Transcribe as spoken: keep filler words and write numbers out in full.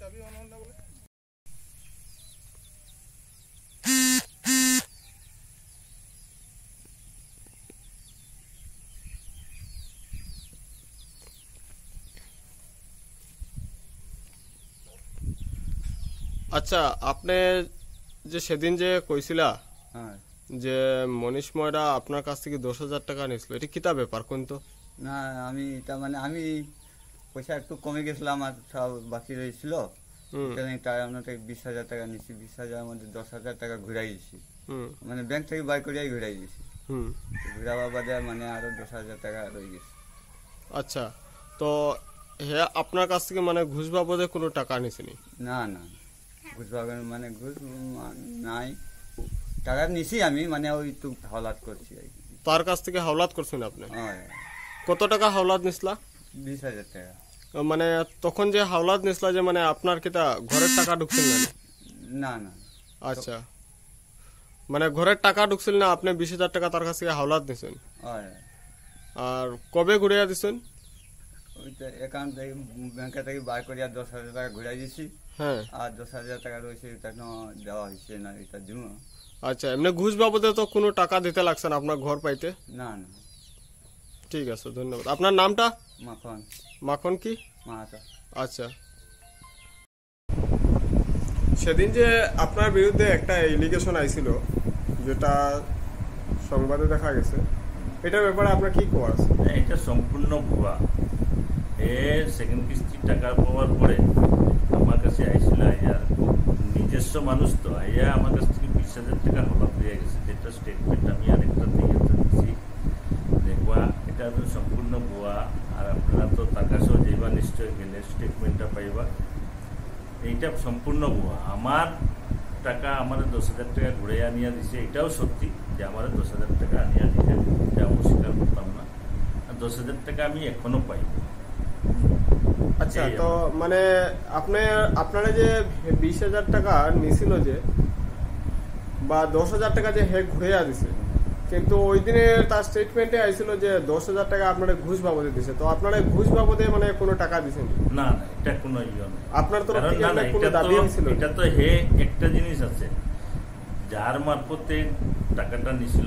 আচ্ছা, আপনি যে সেদিন যে কইছিলা যে মনীষ ময়রা আপনার কাছ থেকে দশ হাজার টাকা নিয়েছিল, এটা কিতা ব্যাপার কোন তো? না, আমি তার মানে আমি পয়সা একটু কমে গেছিল, আমার সব বাকি রয়েছিল, তাই আপনাকে বিশ হাজার টাকা নিচ্ছি। বিশ হাজারের মধ্যে দশ হাজার টাকা ঘুরাই দিছি, মানে ব্যাংক থেকে বাই করিয়াই ঘুরাই দিছি। ঘুরাবার বাদে মানে আরো দশ হাজার টাকা রয়ে গেছে। আচ্ছা, তো হ্যাঁ আপনার কাছ থেকে মানে ঘুষ বাবদে কোনো টাকা নিছেনি? না না, ঘুষ বাবদ মানে ঘুষ নাই, টাকা নিছি আমি, মানে ওই তো হাওলাত করছি। তার কাছ থেকে হাওলাত করছেন আপনি? হ্যাঁ। কত টাকা হাওলাত নিছিলা? বিশ হাজার টাকা। মানে তখন যে হাওলাত নিছিলা যে মানে আপনার কিতা ঘরের টাকা ঢুকছিল না? না না। আচ্ছা, মানে ঘরের টাকা ঢুকছিল না, আপনি বিশ হাজার টাকা তার কাছ থেকে হাওলাত নিছেন। আর কবে ঘুরিয়া দিছেন? ওইটা অ্যাকাউন্ট থেকে ব্যাংকে থেকে বার করিয়া দশ হাজার টাকা ঘুরাই দিছি। হ্যাঁ। আর দশ হাজার টাকা রয়েছে, এটা দেওয়া হয়েছে না, এটা দিব। আচ্ছা, এমনি ঘুষ বাবদে তো কোনো টাকা দিতে লাগছে না আপনার ঘর পাইতে? না না। ঠিক আছে, ধন্যবাদ। আপনার নামটা? মাখন। মাখন কি? মাহাতো। আচ্ছা, সেদিন যে আপনার বিরুদ্ধে একটা এলিগেশন আইছিল, যেটা সংবাদে দেখা গেছে, এটার ব্যাপারে আপনার কি কোয়া আছে? এটা সম্পূর্ণ ভুয়া। এ সেকেন্ড কিস্তির টাকা পাওয়ার পরে আমার কাছে আইছিল, আইয়া নিজস্ব মানুষ তো, আইয়া আমার কাছ থেকে বিশ হাজার টাকা হলাপ দিয়ে গেছে, যেটা স্টেটমেন্ট আমি আরেকটা দিয়ে দিচ্ছি দেখবা। এটা তো সম্পূর্ণ ভুয়া। আর আপনারা তো তার কাছেও যাইবা, নিশ্চয় গেলে স্টেটমেন্টটা পাইবা। এইটা সম্পূর্ণ ভুয়া। আমার টাকা আমার দশ হাজার টাকা ঘুরে আনিয়া দিছে, এটাও সত্যি যে আমার দশ হাজার টাকা আনিয়া দিছে, এটা অস্বীকার করতাম না। আর দশ হাজার টাকা আমি এখনো পাই। আচ্ছা, তো মানে আপনি আপনারা যে বিশ হাজার টাকা নিছিল যে, বা দশ হাজার টাকা যে হে ঘুরে দিছে, কিন্তু ওই দিনে তার স্টেটমেন্টে আইছিল যে দশ হাজার টাকা আপনারা ঘুষ বাবদে দিছে, তো আপনারা ঘুষ বাবদে মানে কোনো টাকা দিছেন? না না, এটা কোনো ইয়ে না। আপনার তরফ থেকে কোনো দাবি হয়েছিল? এটা তো হে একটা জিনিস আছে, যার মারফতে টাকাটা নিছিল